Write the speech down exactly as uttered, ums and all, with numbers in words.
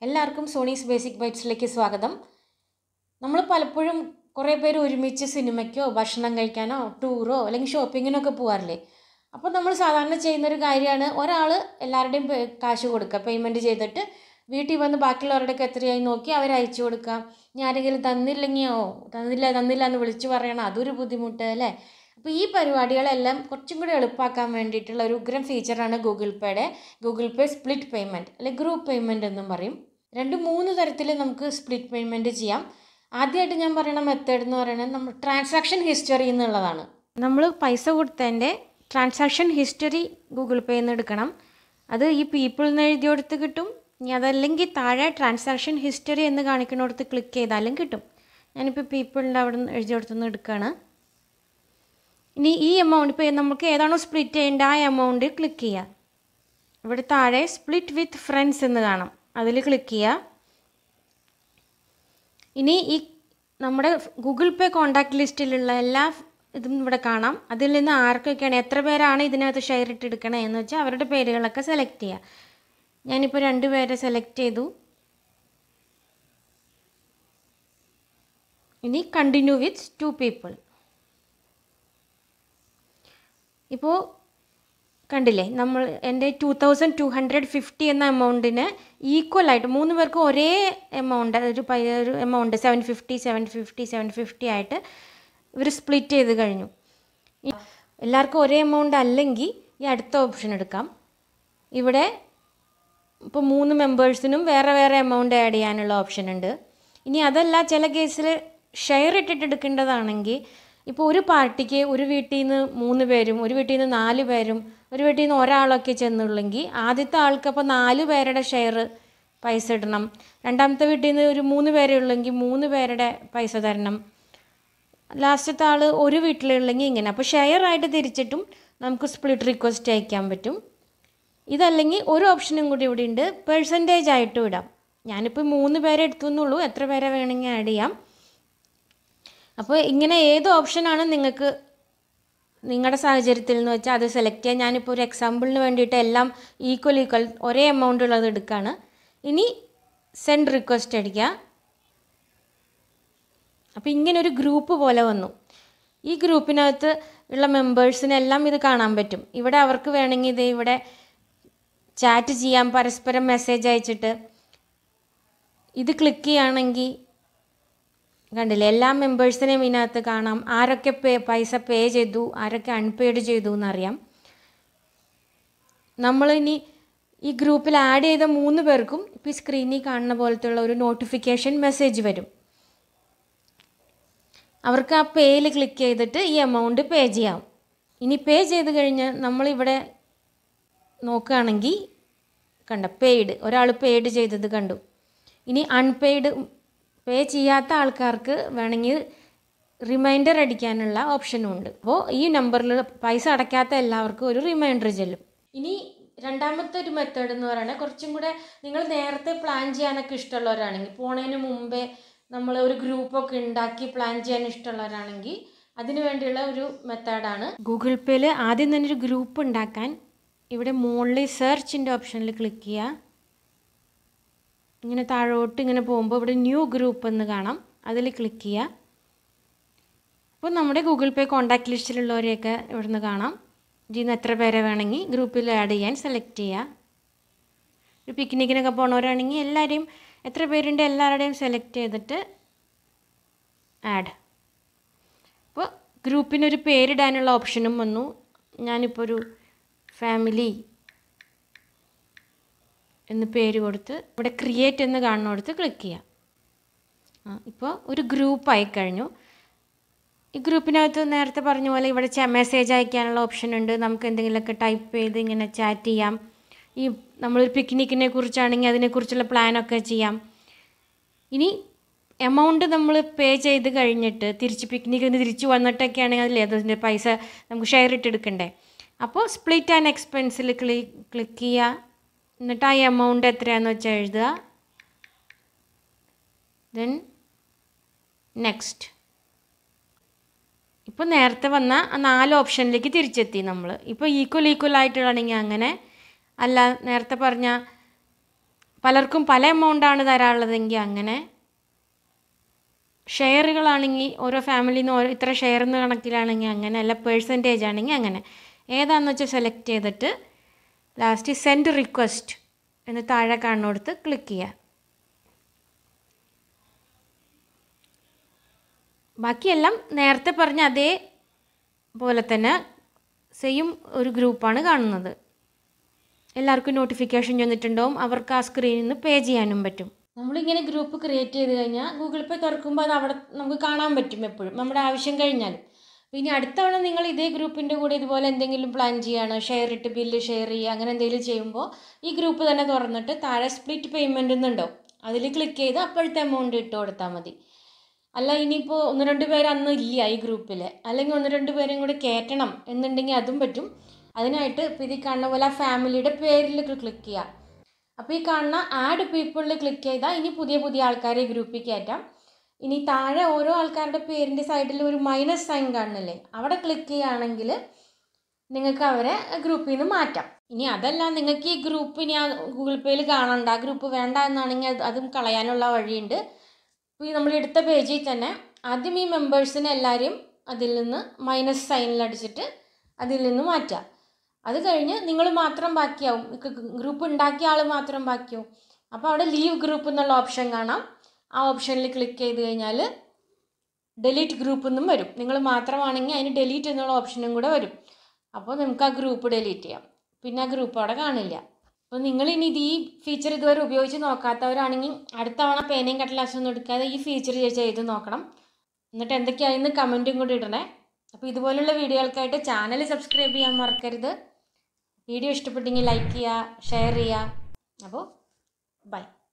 എല്ലാവർക്കും സോണീസ് ബേസിക് ബൈറ്റ്സിലേക്ക് സ്വാഗതം. നമ്മൾ പലപ്പോഴും കുറേ പേര് ഒരുമിച്ച് സിനിമയ്ക്കോ ഭക്ഷണം കഴിക്കാനോ ടൂറോ അല്ലെങ്കിൽ ഷോപ്പിങ്ങിനൊക്കെ പോകാറില്ലേ? അപ്പോൾ നമ്മൾ സാധാരണ ചെയ്യുന്നൊരു കാര്യമാണ് ഒരാൾ എല്ലാവരുടെയും കാശ് കൊടുക്കുക, പേയ്മെൻറ്റ് ചെയ്തിട്ട് വീട്ടിൽ വന്ന് ബാക്കിയുള്ളവരുടെയൊക്കെ എത്രയായി നോക്കി അവർ അയച്ചു കൊടുക്കുക. ഇനി ആരെങ്കിലും തന്നില്ലെങ്കിയോ തന്നില്ല തന്നില്ല എന്ന് വിളിച്ച് പറയണം, അതൊരു ബുദ്ധിമുട്ട് അല്ലേ? അപ്പോൾ ഈ പരിപാടികളെല്ലാം കുറച്ചും കൂടി എളുപ്പമാക്കാൻ വേണ്ടിയിട്ടുള്ള ഒരു ഉഗ്രം ഫീച്ചറാണ് ഗൂഗിൾ പേയുടെ ഗൂഗിൾ പേ സ്പ്ലിറ്റ് പേയ്മെൻറ്റ് അല്ലെങ്കിൽ ഗ്രൂപ്പ് പേയ്മെൻറ്റ് എന്നും പറയും. രണ്ട് മൂന്ന് തരത്തിൽ നമുക്ക് സ്പ്ലിറ്റ് പേയ്മെൻറ്റ് ചെയ്യാം. ആദ്യമായിട്ട് ഞാൻ പറയുന്ന മെത്തേഡ് എന്ന് പറയുന്നത് നമ്മൾ ട്രാൻസാക്ഷൻ ഹിസ്റ്ററി എന്നുള്ളതാണ്. നമ്മൾ പൈസ കൊടുത്തതിൻ്റെ ട്രാൻസാക്ഷൻ ഹിസ്റ്ററി ഗൂഗിൾ പേയിൽ നിന്ന് എടുക്കണം. അത് ഈ പീപ്പിൾ എന്ന് എഴുതിയെടുത്ത് കിട്ടും. ഇനി അതല്ലെങ്കിൽ താഴെ ട്രാൻസാക്ഷൻ ഹിസ്റ്ററി എന്ന് കാണിക്കുന്നിടത്ത് ക്ലിക്ക് ചെയ്താലും കിട്ടും. ഞാനിപ്പോൾ പീപ്പിളിൻ്റെ അവിടെ നിന്ന് എഴുതിയെടുത്തുനിന്ന് എടുക്കുകയാണ്. ഇനി ഈ എമൗണ്ട് ഇപ്പോൾ നമുക്ക് ഏതാണോ സ്പ്ലിറ്റ് ചെയ്യേണ്ട ആ എമൗണ്ട് ക്ലിക്ക് ചെയ്യുക. ഇവിടെ താഴെ സ്പ്ലിറ്റ് വിത്ത് ഫ്രണ്ട്സ് എന്ന് കാണാം, അതിൽ ക്ലിക്ക് ചെയ്യുക. ഇനി ഈ നമ്മുടെ ഗൂഗിൾ പേ കോൺടാക്റ്റ് ലിസ്റ്റിലുള്ള എല്ലാ ഇതും ഇവിടെ കാണാം. അതിൽ നിന്ന് ആർക്കൊക്കെയാണ് എത്ര പേരാണ് ഇതിനകത്ത് ഷെയർ ഇട്ടെടുക്കണേ എന്ന് വെച്ചാൽ അവരുടെ പേരുകളൊക്കെ സെലക്ട് ചെയ്യുക. ഞാനിപ്പോൾ രണ്ട് പേരെ സെലക്ട് ചെയ്തു. ഇനി കണ്ടിന്യൂ വിത്ത് ടു പീപ്പിൾ. ഇപ്പോൾ കണ്ടില്ലേ, നമ്മൾ എൻ്റെ two thousand two hundred fifty എന്ന എമൗണ്ടിന് ഈക്വലായിട്ട് മൂന്ന് പേർക്ക് ഒരേ എമൗണ്ട് ഒരു ഒരു amount seven fifty seven fifty seven fifty ആയിട്ട് ഇവർ സ്പ്ലിറ്റ് ചെയ്ത് കഴിഞ്ഞു. എല്ലാവർക്കും ഒരേ എമൗണ്ട് അല്ലെങ്കിൽ ഈ അടുത്ത ഓപ്ഷൻ എടുക്കാം. ഇവിടെ ഇപ്പോൾ മൂന്ന് മെമ്പേഴ്സിനും വേറെ വേറെ എമൗണ്ട് ആഡ് ചെയ്യാനുള്ള ഓപ്ഷൻ ഉണ്ട്. ഇനി അതല്ല, ചില കേസിൽ ഷെയർ ഇട്ടിട്ട് എടുക്കേണ്ടതാണെങ്കിൽ ഇപ്പോൾ ഒരു പാർട്ടിക്ക് ഒരു വീട്ടിൽ നിന്ന് മൂന്ന് പേരും ഒരു വീട്ടിൽ നിന്ന് നാല് പേരും ഒരു വീട്ടിൽ നിന്ന് ഒരാളൊക്കെ ചെന്നുള്ളെങ്കിൽ ആദ്യത്തെ ആൾക്ക് അപ്പോൾ നാല് പേരുടെ ഷെയർ പൈസ ഇടണം. രണ്ടാമത്തെ വീട്ടിൽ നിന്ന് ഒരു മൂന്ന് പേരേ ഉള്ളെങ്കിൽ മൂന്ന് പേരുടെ പൈസ തരണം. ലാസ്റ്റത്തെ ആൾ ഒരു വീട്ടിലുള്ളെങ്കിൽ ഇങ്ങനെ. അപ്പോൾ ഷെയർ ആയിട്ട് തിരിച്ചിട്ടും നമുക്ക് സ്പ്ലിറ്റ് റിക്വസ്റ്റ് അയക്കാൻ പറ്റും. ഇതല്ലെങ്കിൽ ഒരു ഓപ്ഷനും കൂടി ഇവിടെ ഉണ്ട്, പെർസെൻറ്റേജ് ആയിട്ടും ഇടാം. ഞാനിപ്പോൾ മൂന്ന് പേരെ എടുത്തു എന്നുള്ളൂ, എത്ര പേരെ വേണമെങ്കിൽ ആഡ് ചെയ്യാം. അപ്പോൾ ഇങ്ങനെ ഏത് ഓപ്ഷനാണ് നിങ്ങൾക്ക് നിങ്ങളുടെ സാഹചര്യത്തിൽ എന്ന് വെച്ചാൽ അത് സെലക്ട് ചെയ്യാം. ഞാനിപ്പോൾ ഒരു എക്സാമ്പിളിന് വേണ്ടിയിട്ട് എല്ലാം ഈക്വൽ ഈക്വൽ ഒരേ എമൗണ്ട് ഉള്ളത് എടുക്കുകയാണ്. ഇനി സെൻഡ് റിക്വസ്റ്റ് അടിക്കുക. അപ്പോൾ ഇങ്ങനെ ഒരു ഗ്രൂപ്പ് പോലെ വന്നു. ഈ ഗ്രൂപ്പിനകത്ത് ഉള്ള മെമ്പേഴ്സിനെല്ലാം ഇത് കാണാൻ പറ്റും. ഇവിടെ അവർക്ക് വേണമെങ്കിൽ ഇത് ഇവിടെ ചാറ്റ് ചെയ്യാം, പരസ്പരം മെസ്സേജ് അയച്ചിട്ട്. ഇത് ക്ലിക്ക് ചെയ്യുകയാണെങ്കിൽ കണ്ടില്ലേ, എല്ലാ മെമ്പേഴ്സിനെയും ഇതിനകത്ത് കാണാം. ആരൊക്കെ പേ പൈസ പേ ചെയ്തു, ആരൊക്കെ അൺപെയ്ഡ് ചെയ്തു എന്നറിയാം. നമ്മളിനി ഈ ഗ്രൂപ്പിൽ ആഡ് ചെയ്ത മൂന്ന് പേർക്കും ഇപ്പോൾ ഈ സ്ക്രീനിൽ കാണുന്ന പോലത്തുള്ള ഒരു നോട്ടിഫിക്കേഷൻ മെസ്സേജ് വരും. അവർക്ക് ആ പേയിൽ ക്ലിക്ക് ചെയ്തിട്ട് ഈ എമൗണ്ട് പേ ചെയ്യാം. ഇനി പേ ചെയ്ത് കഴിഞ്ഞ് നമ്മളിവിടെ നോക്കുകയാണെങ്കിൽ കണ്ട പെയ്ഡ്, ഒരാൾ പെയ്ഡ് ചെയ്തത് കണ്ടു. ഇനി അൺപെയ്ഡ് പേ ചെയ്യാത്ത ആൾക്കാർക്ക് വേണമെങ്കിൽ റിമൈൻഡർ അടിക്കാനുള്ള ഓപ്ഷനും ഉണ്ട്. അപ്പോൾ ഈ നമ്പറിൽ പൈസ അടയ്ക്കാത്ത എല്ലാവർക്കും ഒരു റിമൈൻഡർ ചെല്ലും. ഇനി രണ്ടാമത്തെ ഒരു മെത്തേഡ് എന്ന് പറയുന്നത് കുറച്ചും കൂടെ നിങ്ങൾ നേരത്തെ പ്ലാൻ ചെയ്യാനൊക്കെ ഇഷ്ടമുള്ളവരാണെങ്കിൽ, പോണതിന് മുമ്പേ നമ്മൾ ഒരു ഗ്രൂപ്പൊക്കെ ഉണ്ടാക്കി പ്ലാൻ ചെയ്യാൻ ഇഷ്ടമുള്ളവരാണെങ്കിൽ അതിനു വേണ്ടിയുള്ള ഒരു മെത്തേഡാണ്. ഗൂഗിൾ പേയിൽ ആദ്യം തന്നെ ഒരു ഗ്രൂപ്പ് ഉണ്ടാക്കാൻ ഇവിടെ മുകളിൽ സെർച്ചിൻ്റെ ഓപ്ഷനിൽ ക്ലിക്ക് ചെയ്യുക. ഇങ്ങനെ താഴോട്ട് ഇങ്ങനെ പോകുമ്പോൾ ഇവിടെ ന്യൂ ഗ്രൂപ്പ് എന്ന് കാണാം, അതിൽ ക്ലിക്ക് ചെയ്യുക. അപ്പോൾ നമ്മുടെ ഗൂഗിൾ പേ കോൺടാക്റ്റ് ലിസ്റ്റിലുള്ളവരെയൊക്കെ ഇവിടെ നിന്ന് കാണാം. ഇതിൽ നിന്ന് എത്ര പേരെ വേണമെങ്കിൽ ഗ്രൂപ്പിൽ ആഡ് ചെയ്യാൻ സെലക്ട് ചെയ്യുക. ഒരു പിക്നിക്കിനൊക്കെ പോണവരാണെങ്കിൽ എല്ലാവരെയും എത്ര പേരുണ്ട് എല്ലാവരുടെയും സെലക്ട് ചെയ്തിട്ട് ആഡ്. അപ്പോൾ ഗ്രൂപ്പിനൊരു പേരിടാനുള്ള ഓപ്ഷനും വന്നു. ഞാനിപ്പോൾ ഒരു ഫാമിലി എന്ന് പേര് കൊടുത്ത് ഇവിടെ ക്രിയേറ്റ് എന്ന് കാണുന്നിടത്ത് ക്ലിക്ക് ചെയ്യാം. ആ ഇപ്പോൾ ഒരു ഗ്രൂപ്പ് ആയിക്കഴിഞ്ഞു. ഈ ഗ്രൂപ്പിനകത്ത് നേരത്തെ പറഞ്ഞ പോലെ ഇവിടെ മെസ്സേജ് അയക്കാനുള്ള ഓപ്ഷൻ ഉണ്ട്. നമുക്ക് എന്തെങ്കിലുമൊക്കെ ടൈപ്പ് ചെയ്ത് ഇങ്ങനെ ചാറ്റ് ചെയ്യാം. ഈ നമ്മളൊരു പിക്നിക്കിനെ കുറിച്ചാണെങ്കിൽ അതിനെക്കുറിച്ചുള്ള പ്ലാനൊക്കെ ചെയ്യാം. ഇനി എമൗണ്ട് നമ്മൾ പേ ചെയ്ത് കഴിഞ്ഞിട്ട് തിരിച്ച് പിക്നിക്കിൽ നിന്ന് തിരിച്ച് വന്നിട്ടൊക്കെ ആണെങ്കിൽ അതില്ലേ അതിൻ്റെ പൈസ നമുക്ക് ഷെയർ ഇട്ടെടുക്കണ്ടേ. അപ്പോൾ സ്പ്ലിറ്റ് ആൻഡ് എക്സ്പെൻസിൽ ക്ലി ക്ലിക്ക് ചെയ്യുക. എന്നിട്ട് ആ എമൗണ്ട് എത്രയാണെന്ന് വെച്ചാൽ എഴുതുക. Then next. ഇപ്പോൾ നേരത്തെ വന്ന ആ നാല് ഓപ്ഷനിലേക്ക് തിരിച്ചെത്തി നമ്മൾ. ഇപ്പോൾ ഈക്വൽ ഈക്വൽ ആയിട്ടുള്ളതാണെങ്കിൽ അങ്ങനെ, അല്ല നേരത്തെ പറഞ്ഞ പലർക്കും പല എമൗണ്ടാണ് തരാനുള്ളതെങ്കിൽ അങ്ങനെ, ഷെയറുകളാണെങ്കിൽ ഓരോ ഫാമിലിയിൽ നിന്ന് ഓരോ ഇത്ര ഷെയർ എന്ന കണക്കിലാണെങ്കിൽ അങ്ങനെ, അല്ല പേഴ്സൻറ്റേജ് ആണെങ്കിൽ അങ്ങനെ, ഏതാണെന്ന് വെച്ചാൽ സെലക്ട് ചെയ്തിട്ട് ലാസ്റ്റ് സെൻഡ് റിക്വസ്റ്റ് എന്ന് താഴെ കാണുന്നിടത്ത് ക്ലിക്ക് ചെയ്യുക. ബാക്കിയെല്ലാം നേരത്തെ പറഞ്ഞ അതേപോലെ തന്നെ സെയിം ഒരു ഗ്രൂപ്പാണ് കാണുന്നത്. എല്ലാവർക്കും നോട്ടിഫിക്കേഷൻ ചെന്നിട്ടുണ്ടാവും, അവർക്ക് ആ സ്ക്രീനിൽ നിന്ന് പേ ചെയ്യാനും പറ്റും. നമ്മളിങ്ങനെ ഗ്രൂപ്പ് ക്രിയേറ്റ് ചെയ്ത് കഴിഞ്ഞാൽ ഗൂഗിൾ പേ തുറക്കുമ്പോൾ അത് അവിടെ നമുക്ക് കാണാൻ പറ്റും എപ്പോഴും, നമ്മുടെ ആവശ്യം കഴിഞ്ഞാൽ. പിന്നെ അടുത്ത തവണ നിങ്ങൾ ഇതേ ഗ്രൂപ്പിൻ്റെ കൂടെ ഇതുപോലെ എന്തെങ്കിലും പ്ലാൻ ചെയ്യുകയാണ്, ഷെയർ ഇട്ട് ബില്ല് ഷെയർ ചെയ്യുക, അങ്ങനെ എന്തെങ്കിലും ചെയ്യുമ്പോൾ ഈ ഗ്രൂപ്പ് തന്നെ തുറന്നിട്ട് താഴെ സ്പ്ലിറ്റ് പേയ്മെൻ്റ് എന്നുണ്ടാവും, അതിൽ ക്ലിക്ക് ചെയ്ത് അപ്പോഴത്തെ എമൗണ്ട് ഇട്ട് കൊടുത്താൽ മതി. അല്ല ഇനിയിപ്പോൾ ഒന്ന് രണ്ട് പേര് അന്ന് ഇല്ല ഈ ഗ്രൂപ്പിൽ, അല്ലെങ്കിൽ ഒന്ന് രണ്ട് പേരെയും കൂടി കയറ്റണം എന്നുണ്ടെങ്കിൽ അതും പറ്റും. അതിനായിട്ട് ഇപ്പോൾ ഇതിൽ കാണുന്ന പോലെ ആ ഫാമിലിയുടെ പേരിൽ ക്ലിക്ക് ചെയ്യുക. അപ്പോൾ ഈ കാണുന്ന ആഡ് പീപ്പിളിൽ ക്ലിക്ക് ചെയ്താൽ ഇനി പുതിയ പുതിയ ആൾക്കാരെ ഗ്രൂപ്പിൽ കയറ്റാം. ഇനി താഴെ ഓരോ ആൾക്കാരുടെ പേരിൻ്റെ സൈഡിൽ ഒരു മൈനസ് സൈൻ കാണുന്നില്ലേ, അവിടെ ക്ലിക്ക് ചെയ്യുകയാണെങ്കിൽ നിങ്ങൾക്ക് അവരെ ഗ്രൂപ്പിൽ നിന്ന് മാറ്റാം. ഇനി അതല്ല നിങ്ങൾക്ക് ഈ ഗ്രൂപ്പ് ഇനി ആ ഗൂഗിൾ പേയിൽ കാണണ്ട, ആ ഗ്രൂപ്പ് വേണ്ട എന്നാണെങ്കിൽ അതും കളയാനുള്ള വഴിയുണ്ട്. ഇപ്പോൾ ഈ നമ്മൾ എടുത്ത പേജിൽ തന്നെ ആദ്യം ഈ മെമ്പേഴ്സിനെ എല്ലാവരെയും അതിൽ നിന്ന് മൈനസ് സൈനിൽ അടിച്ചിട്ട് അതിൽ നിന്ന് മാറ്റുക. അത് കഴിഞ്ഞ് നിങ്ങൾ മാത്രം ബാക്കിയാവും, ഗ്രൂപ്പ് ഉണ്ടാക്കിയ ആൾ മാത്രം ബാക്കിയാവും. അപ്പോൾ അവിടെ ലീവ് ഗ്രൂപ്പ് എന്നുള്ള ഓപ്ഷൻ കാണാം, ആ ഓപ്ഷനിൽ ക്ലിക്ക് ചെയ്ത് കഴിഞ്ഞാൽ ഡെലീറ്റ് ഗ്രൂപ്പ് എന്നും വരും. നിങ്ങൾ മാത്രമാണെങ്കിൽ അതിന് ഡെലീറ്റ് എന്നുള്ള ഓപ്ഷനും കൂടെ വരും. അപ്പോൾ നമുക്ക് ആ ഗ്രൂപ്പ് ഡെലീറ്റ് ചെയ്യാം, പിന്നെ ആ ഗ്രൂപ്പ് അവിടെ കാണില്ല. അപ്പോൾ നിങ്ങളിനി ഇത് ഈ ഫീച്ചർ ഇതുവരെ ഉപയോഗിച്ച് നോക്കാത്തവരാണെങ്കിൽ അടുത്ത തവണ പേനയും കടലാസൊന്നും എടുക്കാതെ ഈ ഫീച്ചർ ചെയ്ത് നോക്കണം. എന്നിട്ട് എന്തൊക്കെയായിരുന്നു കമൻറ്റും കൂടി ഇടണേ. അപ്പോൾ ഇതുപോലുള്ള വീഡിയോകൾക്കായിട്ട് ചാനൽ സബ്സ്ക്രൈബ് ചെയ്യാൻ മറക്കരുത്. വീഡിയോ ഇഷ്ടപ്പെട്ടെങ്കിൽ ലൈക്ക് ചെയ്യുക, ഷെയർ ചെയ്യുക. അപ്പോൾ ബൈ.